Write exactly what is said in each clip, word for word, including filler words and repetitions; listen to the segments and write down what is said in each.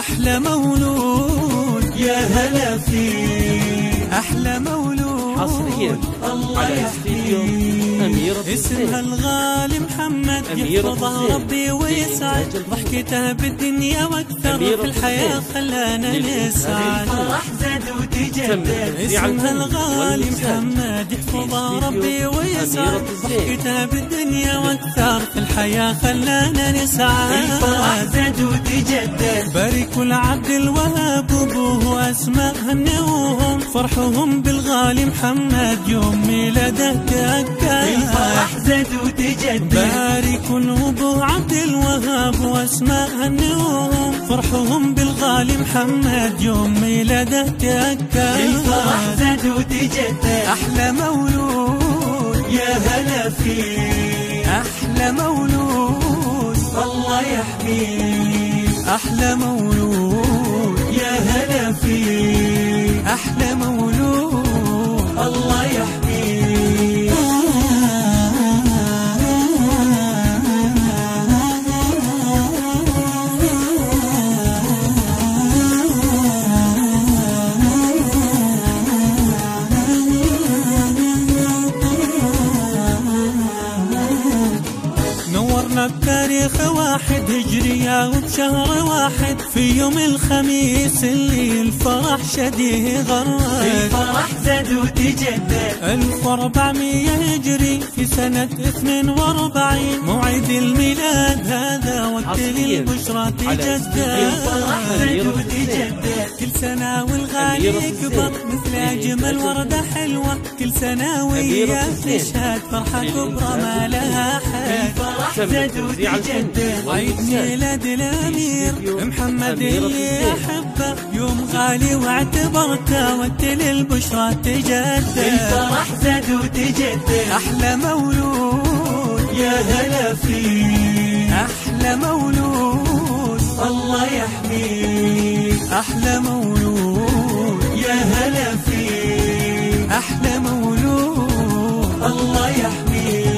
أحلى مولود يا هلا فيك، أحلى مولود حصريا على استديو أميرة اسمها الغالي محمد، يحفظها ربي ويسعد، ضحكتها بالدنيا واكثر في الحياة خلانا نسعد. فرح زاد وتجدد، اسمها الغالي محمد، يحفظها ربي ويسعد، ضحكتها بالدنيا واكثر في الحياة خلانا نسعد. فرح زاد وتجدد، بارك العبد الوهاب وابوه واسماء هنوهم، فرحهم بالغالي محمد يوم ميلاده تأكد. فرح زاد وتجدد، بارك الابو عبد الوهاب واسماء هنوهم، فرحهم بالغالي محمد يوم ميلاده تأكد. فرح زاد وتجدد، احلى مولود يا هلا فيك، احلى مولود الله يحميك، احلى مولود يا هلا فيك، احلى مولود الله يحميك. نورنا بتاريخ واحد هجرية وبشهر واحد، في يوم الخميس اللي الفرح شديه غرد. الفرح زاد وتجدد، ألف وأربعمية هجري في سنة اثنين وأربعين، موعد الميلاد هذا وقت للبشرى تجدد. الفرح زاد وتجدد، كل سنة والغالي يكبر مثل أجمل وردة حلوة، كل سنة وياه تشهد فرحة كبرى ما لها حد. الفرح زاد وتجدد، عيد ميلاد الأمير محمد اللي أحبه، يوم غالي واعتبرته وقت للبشرى تجدد. الفرح زاد وتجدد، أحلى مولود يا هلا فيك، أحلى مولود الله يحميك، أحلى مولود يا هلا فيك، أحلى مولود الله يحميك.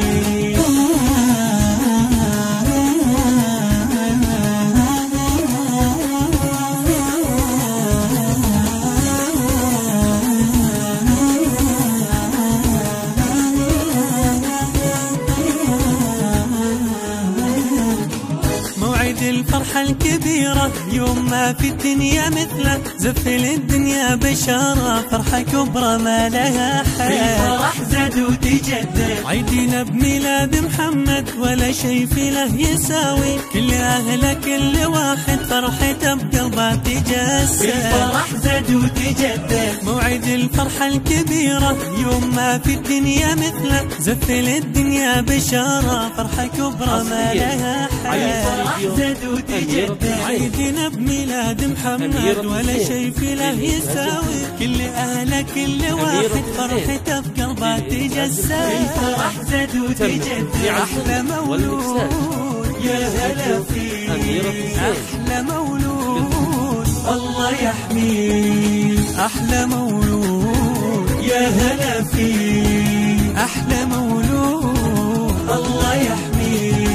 الفرحة الكبيرة يوم ما في الدنيا مثله، زف للدنيا بشارة فرحة كبرى ما لها حد. الفرح زاد وتجدد، عيدنا بميلاد محمد ولا شي في له يساوي، كل أهله كل واحد فرحته بقلبه تجسد. الفرح زاد وتجدد، موعد الفرحة الكبيرة يوم ما في الدنيا مثله، زف للدنيا بشارة فرحة كبرى ما لها حد. عيدنا بميلاد محمد ولا شي في له يساوي، كل أهله كل واحد فرحته بقلبه تجسد. الفرح زاد وتجدد، أحلى مولود يا هلا فيك، أحلى مولود الله يحميك، أحلى مولود يا هلا فيك، أحلى مولود الله يحميك.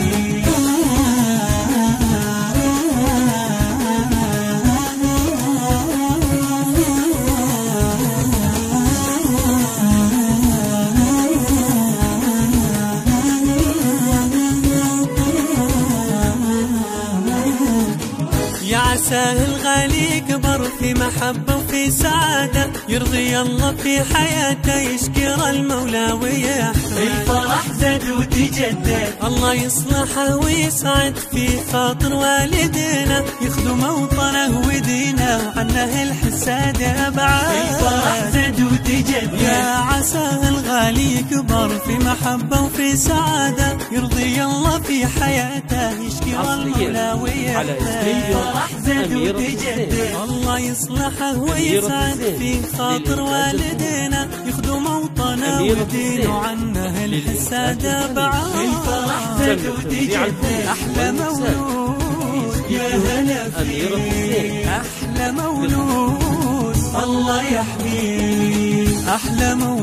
يا عسى الغالي يكبر في محبة وفي سعادة، يرضي الله في حياته يشكر المولى ويحمد. الفرح زاد وتجدد، الله يصلحه ويسعد في خاطر والدينا، يخدم وطنه ودينه وعنه الحساد أبعاد. الفرح زاد وتجدد، يا عسى الغالي يكبر في محبة وفي سعادة، يرضي الله في حياته يشكر المولى ويحمد. الفرح زاد وتجدد، الله يصلحه ويسعد في خاطر والدينا، يخدم وطنه ودينه عنه الحساد أبعاد. الفرح زاد وتجدد، أحلى مولود يا هلا فيك، أحلى مولود الله يحميك، أحلى مولود